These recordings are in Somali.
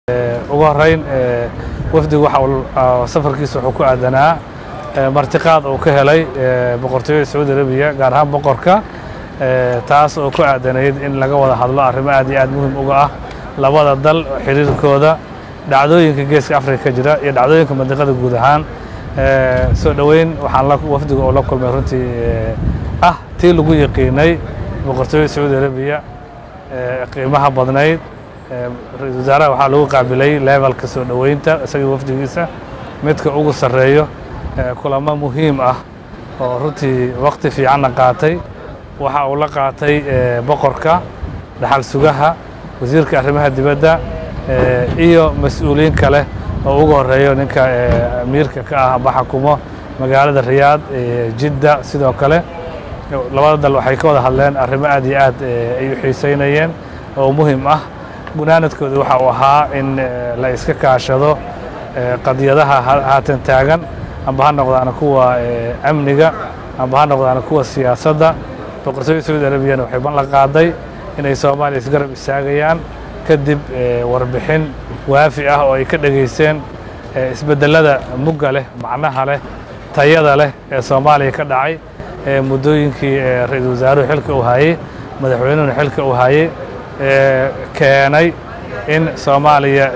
ugu horeyn wafdigu waxa uu safarkiisa wuxuu ku aadanaa martiqaad uu ka helay boqortooyada Saudi Arabia gaar ahaan boqorka taas oo ku aadanayd in laga wada hadlo arrimo aad iyo aad muhiim uga ah labada dal xiriirkooda dhacdooyinka geeska Afrika jira iyo dhacdooyinka mandiqada guud ahaan soo dhaweyn waxaan la wafdiga oo la kulmay runtii tii lagu yaqiinay boqortooyada Saudi Arabia qiimaha badnayd ra'iisul wasaaraha waxaa lagu qaabilay levelka soo dhaweynta isaga wafdigiisa midka ugu sareeyo kulamo muhiim ah oo runtii waqti fiican qaatay waxa uu la qaatay boqorka dhaxal sugaha wasiirka arrimaha dibadda iyo mas'uuliyiin kale oo ugu horeeyo ninka amiirka ka ah baxkumo magaalada Riyadh Jidda sidoo kale labada dal waxay ka wada hadleen arrimo aad iyo aad ay u xiiseynayeen oo muhiim ah gunaanadkooda waxa uu ahaa in la iska kaashado qadiyadaha haatan taagan amba ha noqdaan kuwa amniga amba ha noqdaan kuwa siyaasadda boqortooyada Saudi Arabia waxay ballan qaaday inay Soomaaliya isgarab istaagayaan kadib warbixin waafi ah oo ay ka dhageysteen isbedelada mugga leh macnaha leh tayada leh ee Soomaaliya ka dhacay muddooyinkii ra'iisul wasaaruhu xilka u hayay madaxweynuhu xilka u hayay keenay in Soomaaliya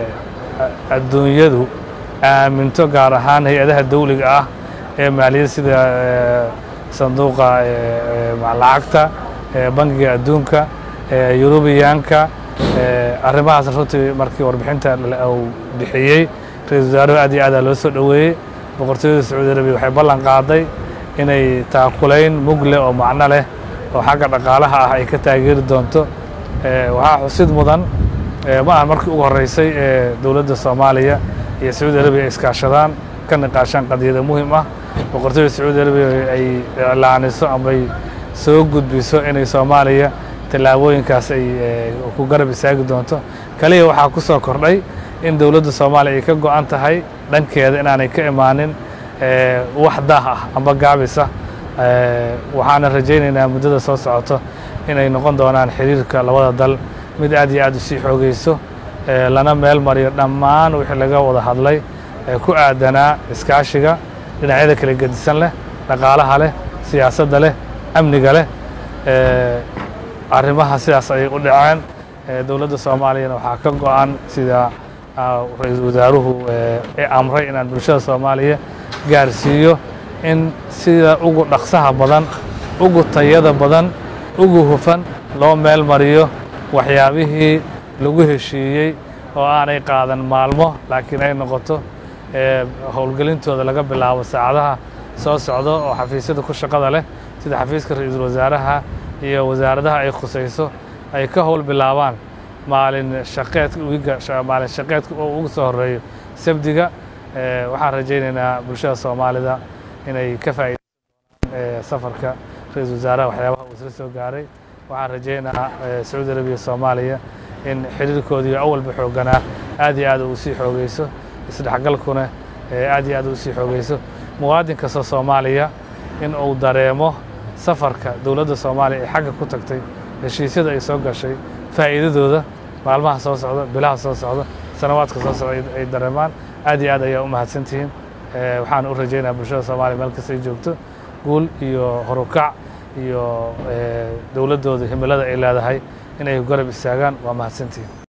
adduunyadu aaminto gaar ahaan hay'adaha dawliga ah ee maaliyadda sida sanduuqa lacagta bangiga adduunka Yurubiyaanka arrimahaas runtii markii warbixinta uu bixiyay ra'iisul wasaaruhu aad iyo aad loo soo dhaweeyay boqortooyada Saudi Arabia waxay ballan qaaday inay taakulayn mugle oo macno leh oo xagga dhaqaalaha ah ay ka taageeri doonto waxaa xusid mudan ma aha markii ugu horeysay dawladda Soomaaliya iyo Saudi Arabia iskaashadaan ka niqaashan qadiyada muhiim ah boqortooyada Saudi Arabia ay ilaaniso ama ay soo gudbiso inay Soomaaliya talaabooyinkaas ay ku garab istaagi doonto kaliya waxaa ku soo kordhay in dawladda Soomaaliya ay ka go'an tahay dhankeeda inaanay ka imaanin wax daah ah amba gaabis ah waxaana rajaynaynaa muddada soo socoto inay noqon doonaan xiriirka labada dal mid aad iyo aad u sii xoogayso lana meel mariyo dhammaan wixii laga wada hadlay ku aadanaa iskaashiga dhinacyada kala gedisan leh dhaqaalaha leh siyaasadda leh amniga leh arrimaha sidaas ay u dhaceen dawladda Soomaaliyana waxaa ka go'an sida ra'iisul wasaaruhu amray inaan bulshada Soomaaliya gaarsiiyo in sida ugu dhaqsaha badan ugu tayada badan ugu hufan loo meel mariyo waxyaabihii lagu heshiiyey oo aanay qaadan maalmo laakiin ay noqoto howlgelintooda laga bilaabo saacadaha soo socdo oo xafiisyada ku shaqada leh sida xafiiska ra'iisul wasaaraha iyo wasaaradaha ay khusayso ay ka howl bilaabaan maalin shaqeedka oo ugu soo horeeyo sabdiga waxaan rajaynaynaa bulshada Soomaalida inay ka faa'iideystaan safarka ra'iisul wasaaraha waxyaabaha uu isla soo gaaray waxaan rajaynaynaa Saudi Arabia Soomaaliya in xiriirkoodii awalba xooganaa aad iyo aad uu sii xoogayso isdhexgalkuna aad iyo aad uu sii xoogayso muwaadin kasta Soomaaliya in uu dareemo safarka dawladda Soomaaliya ee xagga ku tagtay heshiisyada ay soo gashay faa'iidadooda maalmaha soo socda bilaha soo socda sanawaadka soo socda ay dareemaan aad iyo aad ayaa u mahadsantihiin waxaan u rajaynayaa bulshada Soomaaliya meel kasta ay joogto guul iyo horukac iyo dawladooda himilada ay leedahay inay garab istaagaan waa mahadsantihiin